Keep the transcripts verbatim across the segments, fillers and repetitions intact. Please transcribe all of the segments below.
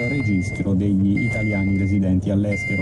registro degli italiani residenti all'estero.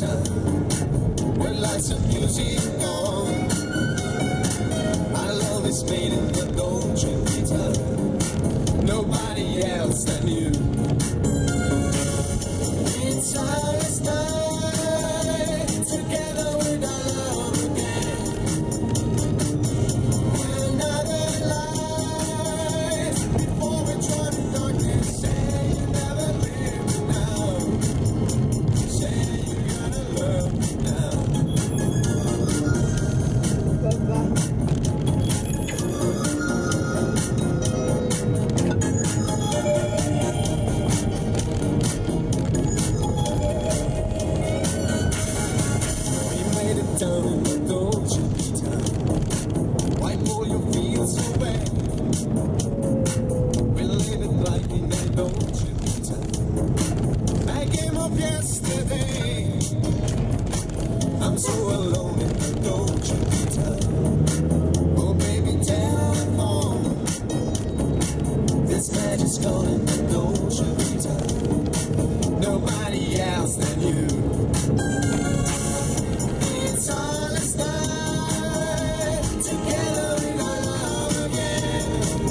vita, with lights and music on. Our love is made in the Dolce Vita, nobody else than you. It's our night, together with our love again. Another light, before we drown in darkness. Say you never leave me now. Say you gotta love me now. Down in the Dolce Vita, wipe all your fears away. We live it like in the Dolce Vita, a game of yesterday. I'm so alone in the Dolce Vita. Oh baby, telephone, this magic's gone in the Dolce Vita, nobody else than you. It's all a start, together we got love again.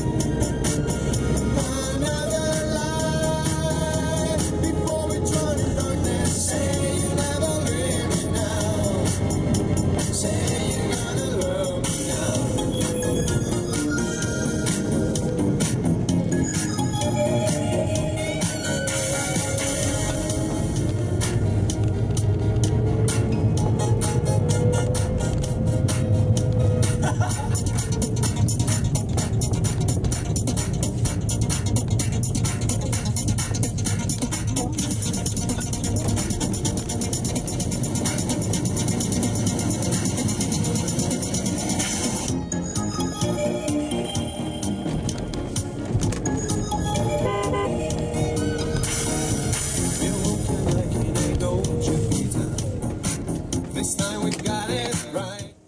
Another life, before we drown in darkness. Say you never leave me now. Say you gotta love me now. This time we got it right.